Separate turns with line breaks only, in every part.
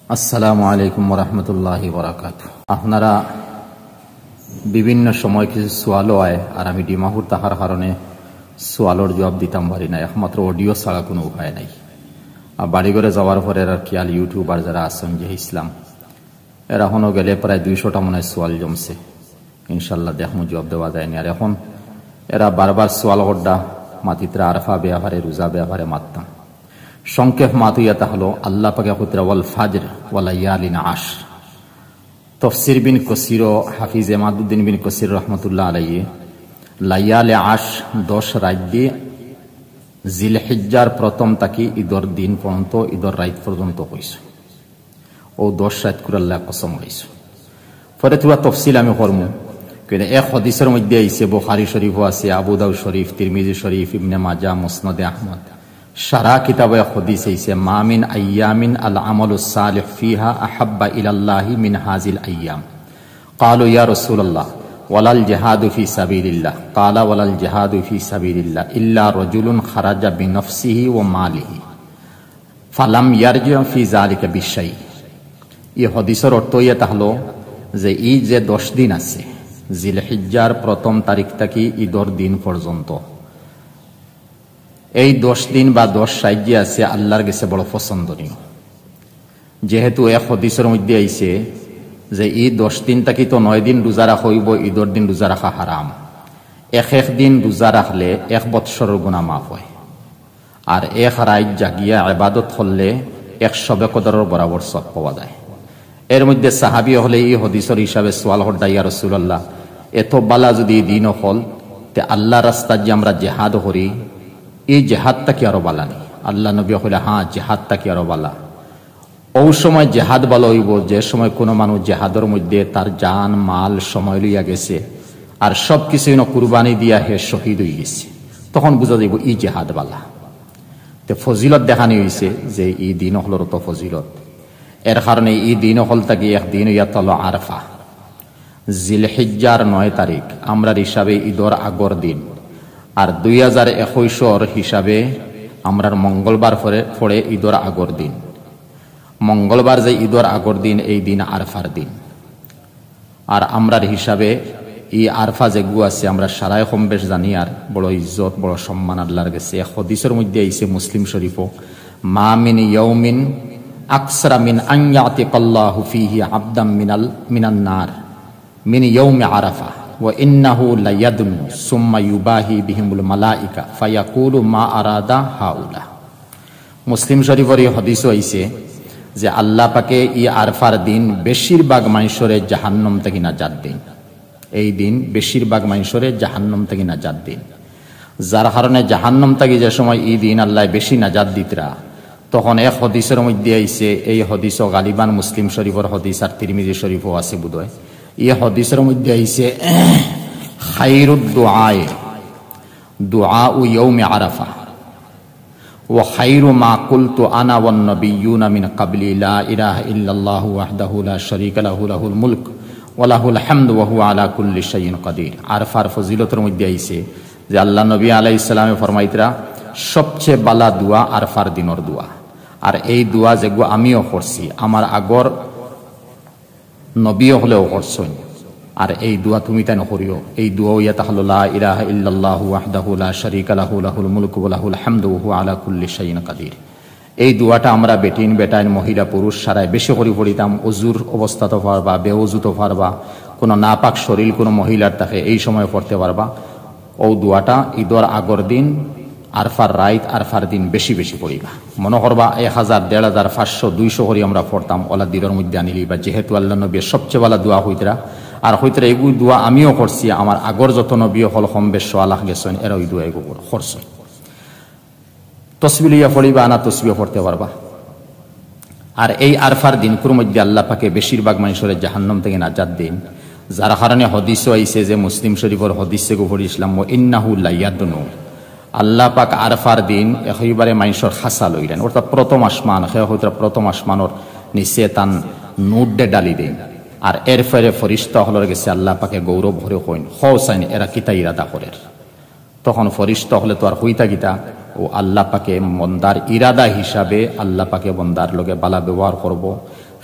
আসসালামু আলাইকুম ওয়া রাহমাতুল্লাহি ওয়া বারাকাতুহু। আপনারা বিভিন্ন সময় কিছু সোয়ালও আয়, আর আমি ডিমাহুর তাহার কারণে সোয়ালোর জবাব দিতাম পারি না, একমাত্র অডিও ছাড়া কোনো উপায় নাই। আর বাড়ি ঘরে যাওয়ার পরে এরা খেয়াল ইউটিউবার যারা আছেন যে ইসলাম, এরা এখনও গেলে প্রায় 200টা মনে হয় সোয়াল জমছে, ইনশাল্লাহ দেখমু জবাব দেওয়া যায়নি। আর এখন এরা বারবার সোয়াল করডা মাতিত্রা আরফা ব্যাপারে রোজা ব্যাপারে মারতাম। সংক্ষেপ মাতুয়াতা হলো আল্লাহ পাকে কুতরা ওয়াল ফাজর ওয়াল লায়ালিন আশর। তফসির বিন কসির হাফিজ এমাদুদ্দিন বিন কসির রহমতুল্লাহ আলাইহি লায়ালে আশ 10 রাত দিয়ে জিলহিজ্জার প্রথম তাকি ঈদর দিন পর্যন্ত ঈদর রাত পর্যন্ত কইছে, ও 10 রাত করে আল্লাহ কসম হইছে। পরে তুরা তফসিল আমি করমু, কিন্তু এক হাদিসের মধ্যে আইছে, বুখারী শরীফও আছে, আবু দাউদ শরীফ, তিরমিজি শরীফ, ইবনে মাজাহ, মুসনাদে আহমদ, সারা কিতাবে হাদিস আইছে মা মিন আইয়ামিন আল আমালুস সালিহ ফিহা আহাব্বা ইলাল্লাহি মিন হাযিল আইয়াম। ক্বালু ইয়া রাসূলুল্লাহ ওয়ালাল জিহাদু ফি সাবিলিল্লাহ। ক্বালা ওয়ালাল জিহাদু ফি সাবিলিল্লাহ ইল্লা রাজুলুন খারাজা বিনফসিহি ওয়া মালিহি ফালাম ইয়ারজি ফি যালিকা বিশাই। এই হাদিসের অর্থ এটা হলো যে এই যে 10 দিন আছে জিলহিজ্জার প্রথম তারিখ থেকে ঈদর দিন পর্যন্ত, এই 10 দিন বা 10 রাত যে আছে আল্লাহর কাছে বড় পছন্দনীয়। যেহেতু এক হাদিসের মধ্যে আইছে যে এই 10 দিন থেকে তো 9 দিন রোজা রাখা হইব, ঈদর দিন রোজা রাখা হারাম। এক দিন রোজা রাখলে 1 বৎসরের গুনাহ মাফ হয়, আর এক রাত জাগিয়া ইবাদত করলে 100 কদরের বরাবর সওয়াব পাওয়া যায়। এর মধ্যে সাহাবী হলে এই হাদিসের হিসাবে সওয়াল হরদা, ইয়া রাসূলুল্লাহ এত বালা যদি দিন হল তে আল্লাহ রাস্তায় যে আমরা জিহাদ করি, এই জেহাদটা কি আরো বালা নেই? আল্লাহ নবী কইলা হ্যাঁ, জেহাদটা কি আরো বালা। ওই সময় জেহাদ ভালো হইব যে সময় কোনো মানুষ জেহাদের মধ্যে তার জান মাল সময় লইয়া গেছে আর সব কিছু কুরবানি দিয়া হে শহীদ হয়ে গেছে, তখন বুঝা যাইব এই জেহাদ বালা। তো ফজিলত দেখানি হয়েছে যে এই দিন হলর তো ফজিলত। এর কারণে এই দিন হল থাকি একদিন ইয়াত হলো আরফা, জিলহিজ্জার 9 তারিখ আমরার হিসাবে ঈদর আগর দিন, আর 2021 হিসাবে আমরার মঙ্গলবার পরে ঈদর আগর দিন। মঙ্গলবার যে ঈদর আগর দিন এই দিন আরফার দিন। আর আমরার হিসাবে এই আরফা যেগু আছে আমরা সারাই কম বেশ জানি, আর বড় ইজ্জত বড় সম্মান আল্লাহর কাছে। হাদিসের মধ্যে আইছে মুসলিম শরীফও মা মিন ইয়াউমিন আকসরা মিন আন ইয়াতিকাল্লাহু ফীহি আবদাম মিনান নার মিন ইয়াউমি আরাফা ওয়া ইন্নাহু লায়াদনু সুম্মা ইউবাহি বিহিমুল মালাইকা ফায়াকুলু মা আরাদা হাউলা। মুসলিম শরীফের এই হাদিসও আইছে যে আল্লাহ পাকে এই আরফার দিন বেশিরভাগ মানুষরে জাহান্নাম থেকে নাজাত দেন। এই দিন বেশিরভাগ মানুষরে জাহান্নাম থেকে নাজাত দেন, যার কারণে জাহান্নাম থেকে যে সময় এই দিন আল্লাহ বেশি নাজাত দিতরা, তখন এক হাদিসের মধ্যে আইছে, এই হাদিসও গালিবান মুসলিম শরীফের হাদিস আর তিরমিজি শরীফও আছে বোধহয়, এই হাদিসের মধ্যে আইছে খায়রুদ দুআউ ইয়াউমি আরাফা ওয়া খায়রু মা কুলতু আনা ওয়ান নাবিয়্যুনা মিন ক্বাবলি লা ইলাহা ইল্লাল্লাহু ওয়াহদাহু লা শারীকা লাহু লাহুল মুলক ওয়া লাহুল হামদু ওয়া হুয়া আলা কুল্লি শাইইন কাদির। আরফার ফজিলতের মধ্যে আইছে যে আল্লাহ নবী আলাইহিস সালামে ফরমাইতরা সবচেয়ে বালা দোয়া আরফার দিনের দোয়া। আর এই দোয়া যেগু আমিও করছি, আমার আগর নবীও হলেও করছেন, আর এই দোয়া তুমি তাই নকরিও। এই দোয়া ইয়া তাহলো লা ইলাহা ইল্লাল্লাহু ওয়াহদাহু লা শারীকা লাহু লাহুল মুলকু ওয়া লাহুল হামদু ওয়া হুয়া আলা কুল্লি শাইইন কাদির। এই দোয়াটা আমরা বেটিন বেটাইন মহিলা পুরুষ সারাই বেশি করে পড়িতাম। অজুর অবস্থাতে পারবা, বেওজুতো পারবা, কোনো নাপাক শরীর কোনো মহিলার থাকে এই সময় পড়তে পারবা। ও দোয়াটা ঈদর আগর দিন আরফার রাইত আরফার দিন বেশি বেশি পড়িবা। মনে করবা 1000, 1500, 500, 200 করে আমরা পড়তাম ওলা দিনের মধ্যে আনিলি বা, যেহেতু আল্লাহ নবী সবচেয়ে ভালো দোয়া হইতরা। আর হইতরা এগুলো দোয়া আমিও করছি, আমার আগর যত নবী হল কম বেশ আল্লাহ গেছেন এরা ওই দোয়া এগুলো করছেন। তসবিহ লইয়া পড়িবা না তসবিহ পড়তে পারবা। আর এই আরফার দিনকুর মধ্যে আল্লাহ পাকে বেশিরভাগ মানুষের জাহান্নাম থেকে নাজাত দেন, যার কারণে হাদিসও আইছে যে মুসলিম শরীফের হাদিসে গফর ইসলাম ওয়া ইন্নাহু লায়াদনু, আল্লাহ পাক আরফার দিন একেবারে মানুষের খাসা লইলেন, অর্থাৎ প্রথম আসমান প্রথম আসমানোর নিচে তান নোট ডালি দেন। আর এর ফেরে ফরিস্তা হলর গেছে আল্লাহ পাকে গৌরব ভরে কইন হসাইন এরা কিতা ইরাদা করে। তখন ফরিস্তা হলে তো আর হইতা গীতা ও আল্লাহ পাকে বন্দার ইরাদা হিসাবে আল্লাহ পাকে বন্দার লগে বালা ব্যবহার করব,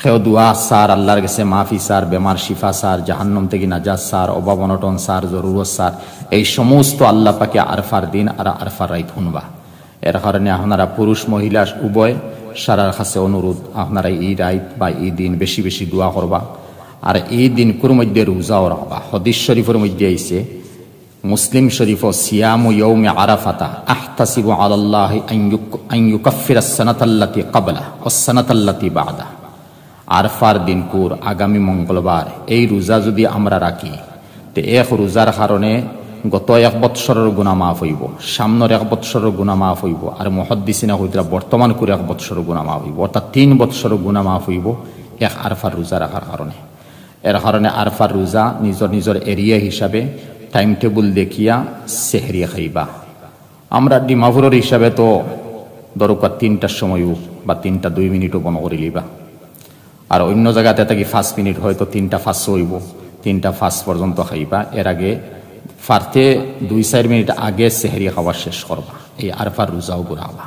সেও দোয়া সার, আল্লাহর কাছে মাফি সার, বেমার শিফা সার, জাহান্নাম থেকে নাজাত সার, অভাব অনটন সার, জরুরত সার, এই সমস্ত আল্লাহ পাকে আরফার দিন আর আরফার রাইত শুনবা। এর কারণে আপনারা পুরুষ মহিলা উভয় সারার কাছে অনুরোধ, আপনারা এই রাইত বা এই দিন বেশি বেশি দোয়া করবা। আর এই দিনকুর মধ্যে রোজাও রাখবা। হাদিস শরীফের মধ্যে আইছে, মুসলিম শরীফ, সিয়ামু ইয়াউমি আরাফাতা আহতাসিবু আলাল্লাহি আন ইউকাফফিরাস সানাতাল্লাতী ক্বাবলা ওয়াস সানাতাল্লাতী বা'দা। আরফার দিনকুর আগামী মঙ্গলবার এই রোজা যদি আমরা রাখি, তে এক রোজার কারণে গত এক বৎসরের গুনাহ মাফ হইব, সামনের এক বৎসরের গুনাহ মাফ হইব, আর মুহাদ্দিসিনা কইতরা বর্তমান করে এক বৎসরের গুনাহ মাফ হইব, অর্থাৎ 3 বৎসরের গুনাহ মাফ হইব এক আরফার রোজা রাখার কারণে। এর কারণে আরফার রোজা নিজের নিজের এরিয়া হিসাবে টাইম টেবুল দেখিয়া সেহরি খাইবা। আমরা ডিমাপুরের হিসাবে তো দরকার 3টার সময়ও বা 3:02 বন করে লিবা, আর অন্য জায়গাতে থাকি 5 মিনিট হয়তো 3:05 হইব, 3:05 পর্যন্ত খাইবা। এর আগে ফারতে 2-4 মিনিট আগে সেহরি খাওয়া শেষ করবা। এই আরফার রোজাও ঘুরাবা।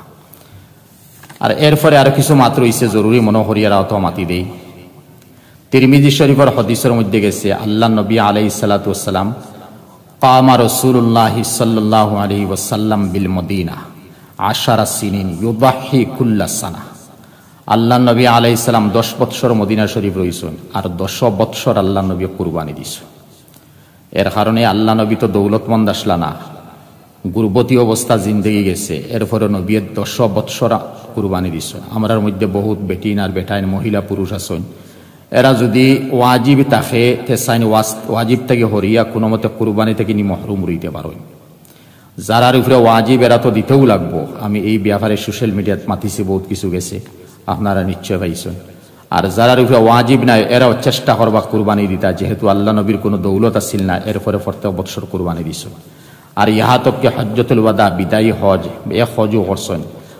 আর এরপরে আর কিছু মাত্র ইসে জরুরি মনে হরিয়ারাও তো মাতি দেই। তিরমিজি শরীফের হাদিসের মধ্যে গেছে, আল্লাহ নবী আলাইহিস সালাতু ওয়াস সালাম কামা রাসূলুল্লাহ সাল্লাল্লাহু আলাইহি ওয়াসাল্লাম বিল মদিনা 10 সিনিন ইউদাহি কুল্লা সানা। আল্লাহ নবী আলাইহিস সালাম 10 বৎসর মদিনা শরীফ রইছেন, আর 10 বৎসর আল্লাহ নবী কুরবানি দিছেন। এর কারণে আল্লাহ নবী তো দৌলতমন্দ আসলা না, গুরবতী অবস্থা জিন্দগি গেছে, এরপরে নবী 10 বৎসর কুরবানি দিছেন। আমরার মধ্যে বহুত বেটিন আর বেটাইন মহিলা পুরুষ আছেন, এরা যদি ওয়াজিব থাকে তেসাইন ওয়াজিব থেকে হরিয়া কোনো মতে কুরবানি থেকে নি মহরুম রইতে পারেন। যারার উপরে ওয়াজিব এরা তো দিতেও লাগবো। আমি এই ব্যাপারে সোশ্যাল মিডিয়াত মাতিছি, বহুত কিছু গেছে, আপনারা নিশ্চয় পাইছেন। আর যারার উপরে ওয়াজিব নাই এরাও চেষ্টা করবা কুরবানি দিতা, যেহেতু আল্লাহ নবীর কোনো দৌলত আসিল না, এরপরে প্রত্যেক বছর কুরবানি দিছ। আর ইহা তককে হজ্জতুল ওয়াদা বিদায়ী হজ, এক হজও করছেন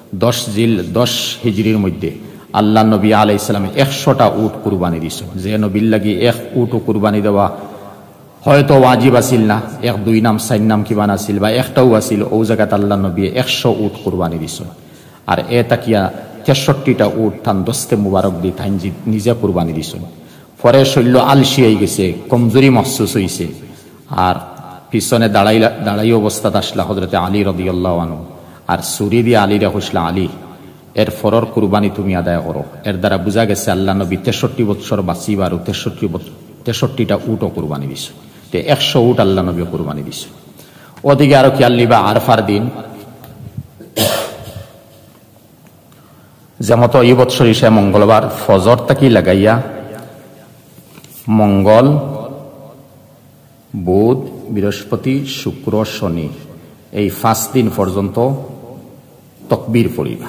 10 হিজরির মধ্যে। আল্লাহ নবী আলাইহিস সালাম 100টা উট কুরবানি দিছেন। যে নবীর লাগি 1 উটও কুরবানি দেওয়া হয়তো ওয়াজিব আসিল না, 1, 2 নাম 4 নাম কিবা নাছিল বা একটাও আসিল, ও জায়গাত আল্লাহ নবী 100 উট কুরবানি দিছেন। আর এ তাকিয়া 63টা উট থান দস্তে মুবারক দি থাইন নিজে কুরবানি দিছেন। পরে শৈল্য আলসি হয়ে গেছে, কমজোরি মহসুস হয়েছে, আর পিছনে দাঁড়াই অবস্থাত আসলা হযরতে আলী রাদিয়াল্লাহু আনহু, আর সুরি দিয়ে আলীরা কইসলা, আলী এর ফরর কুরবানি তুমি আদায় করো। এর দ্বারা বোঝা গেছে আল্লাহ নবী 63 বছর বাঁচিবার 63টা উটও কুরবানি দিছে। 100 উট আল্লাহ নবী কুরবানি দিছে। ওদিকে আরো খেয়াল নিবা, আরফার দিন যেমন এই বছর হিসেবে মঙ্গলবার ফজর তাকি লাগাইয়া মঙ্গল, বুধ, বৃহস্পতি, শুক্র, শনি এই 5 দিন পর্যন্ত তকবীর পড়িবা।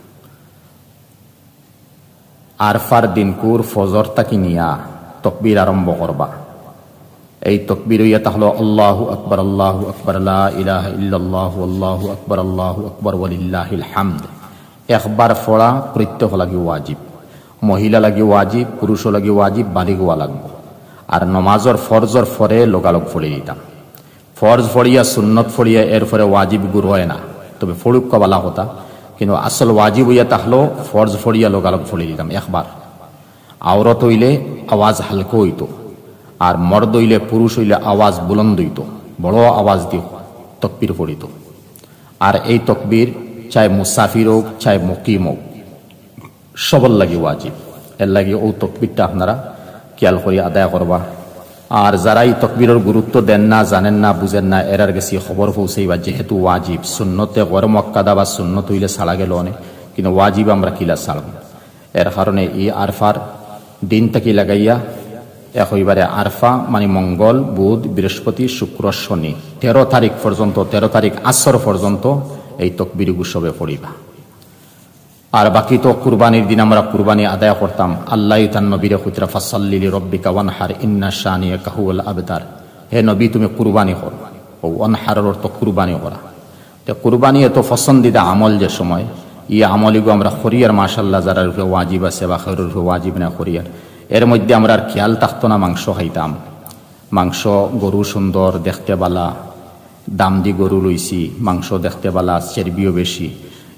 আরফার দিনকুর ফজর তাকি নিয়া তকবীর আরম্ভ করবা। এই তকবীর হইয়া তাহলে আল্লাহু আকবার, আল্লাহু আকবার, লা ইলাহা ইল্লাল্লাহু, আল্লাহু আকবার, আল্লাহু আকবার, ওয়ালিল্লাহিল হামদ। একবার পড়া প্রত্যেক লাগি ওয়াজিব, মহিলা লাগি ওয়াজিব, পুরুষ লাগি ওয়াজিব, বালিগ হওয়া লাগবো। আর নমাজর ফরজর ফরে লোকালোক ফড়ে দিতাম। ফরজ ফড়িয়া সুন্নত ফড়িয়া এরপরে ওয়াজিব গুর হয় না, তবে ফড়ুক কবালা হতা, কিন্তু আসল ওয়াজিব হইয়া তাহলো ফরজ ফড়িয়া লোকালোক ফড়ে দিতাম একবার। আওরত হইলে আওয়াজ হালকা হইতো, আর মর্দ হইলে পুরুষ হইলে আওয়াজ বুলন্দ হইত, বড় আওয়াজ দিয়ে তকবীর পড়িত। আর এই তকবীর চাই মুসাফির হোক চাই মুকিম হোক সবল লাগে ওয়াজিব। এর লাগে ও তকবীরটা আপনারা খেয়াল করে আদায় করবা। আর যারা এই তকবীরের গুরুত্ব দেন না, জানেন না, বুঝেন না, এরার গেছি খবর পৌঁছাইবা, যেহেতু ওয়াজিব। সুন্নতে গর মক্কাদা বা সুন্নত হইলে ছাড়া গেল অনেক, কিন্তু ওয়াজিব আমরা কিলা ছাড়ব। এর কারণে এই আরফার দিন থেকে লাগাইয়া একইবারে আরফা মানে মঙ্গল, বুধ, বৃহস্পতি, শুক্র, শনি 13 তারিখ পর্যন্ত, 13 তারিখ আসর পর্যন্ত এই তকবীর সবে পড়িবা। আর বাকি তো কুরবানির দিন আমরা কুরবানি আদায় করতাম। আল্লাহ তার নবীরে কইতরা ফাসাল্লি লিরাব্বিকা ওয়ানহার ইন্না শানিয়াকা হুয়াল আবতার। হে নবী তুমি কুরবানি করো। ও ওয়ানহারের অর্থ কুরবানি করা। তো কুরবানি এত পছন্দিদা আমল, যে সময় এই আমলিগো আমরা খরিয়ার মাশাআল্লাহ যারা রূপে ওয়াজিব আছে বা খৈরুর রূপে ওয়াজিব না খরিয়ার, এর মধ্যে আমরা আর খেয়াল থাকতো না মাংস খাইতাম। মাংস গরু সুন্দর দেখতে বালা, দাম দি গরু লইছি, মাংস দেখতে বালা, চর্বিও বেশি,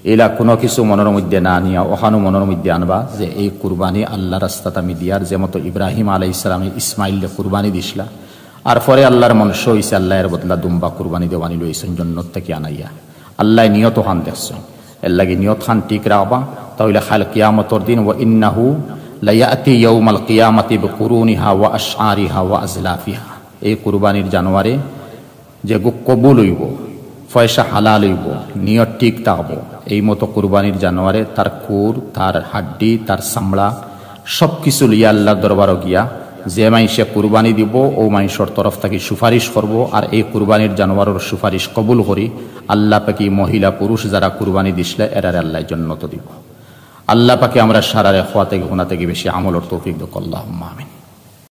এলা কোনো কিছু মনের মধ্যে না নিয়া ওখানো মনের মধ্যে আনবা যে এই কুরবানি আল্লাহ রাস্তাত আমি দিয়ার, যে মতো ইব্রাহিম আলাইহিস সালামে ইসমাইলকে কুরবানি দিছিলা, আর পরে আল্লাহর মনসা হইছে আল্লাহ এর বদলা দুম্বা কুরবানি দেওয়ানি লইছেন জন্নত থেকে আনাইয়া। আল্লাহ নিয়ত খান দেখছেন, এর লাগে নিয়ত খান ঠিক রাখবা, তাহলে খাল কিয়ামতর দিন ওয়া ইন্নাহু লায়াতি ইয়াউমাল কিয়ামাতি বিকুরুনিহা ওয়া আশআরিহা ওয়া আজলাফিহা, এই কুরবানির জানোয়ারে যে কবুল হইব, পয়সা হালাল হইব, নিয়ত ঠিক থাকবো, এই মতো কুরবানির জানোয়ারে তার কুর, তার হাড্ডি, তার চামড়া সব কিছু লিয়া আল্লাহর দরবারও গিয়া যে মাইসে কুরবানি দিব ও মাইসর তরফ থেকে সুপারিশ করব, আর এই কুরবানির জানোয়ারের সুপারিশ কবুল করি আল্লাহ পাকি মহিলা পুরুষ যারা কুরবানি দিসলে এরারে আল্লাহ জন্নত দিব। আল্লাহ পাকে আমরা সারারে খোয়া থেকে গুণা থেকে বেশি আমলের তৌফিক দেখ, আল্লাহুম্মা আমিন।